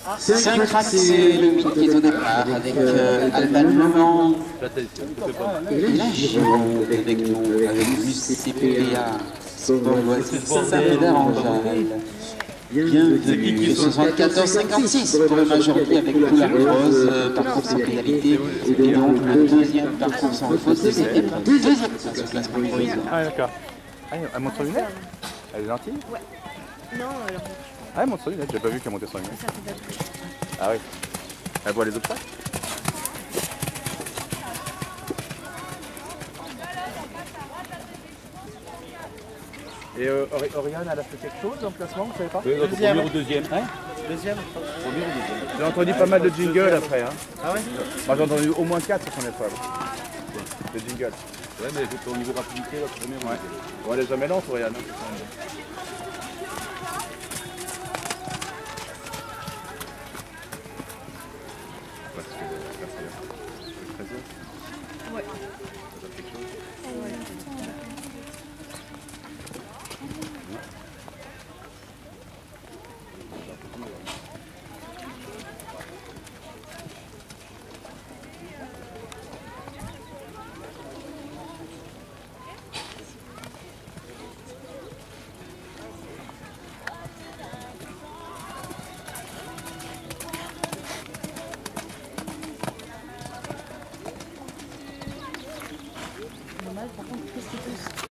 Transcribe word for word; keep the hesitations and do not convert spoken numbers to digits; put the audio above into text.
cinq crack, c'est le huit qui est au départ, avec euh, Alban Le Mans. Et là, Gironde avec nous, avec U C P A, Saint-Médard en Jalles. Bienvenue, soixante-quatorze cinquante-six pour le majorité avec Poulard Rose, euh, parcours sans pénalité. Et donc le deuxième parcours sans faute, c'était pour deuxième place au classement provisoire. Ah d'accord. Ah, elle monte sur lunettes? Elle est gentille? Ouais. Non, alors... Ah, elle monte sur lunettes, j'ai pas vu qu'elle montait sur lunettes. Ah oui. Elle voit les obstacles? Et euh, Oriane, elle a fait quelque chose dans le classement, vous savez pas? Oui, notre premier ou deuxième. Hein? Deuxième. Premier ou deuxième. J'ai entendu pas mal de jingles après. Hein. Ah ouais? Moi j'ai entendu au moins quatre sur son épreuve. De jingles. Ouais, mais au niveau rapidité, la première. Ouais. Bon, elle est jamais lente, Oriane.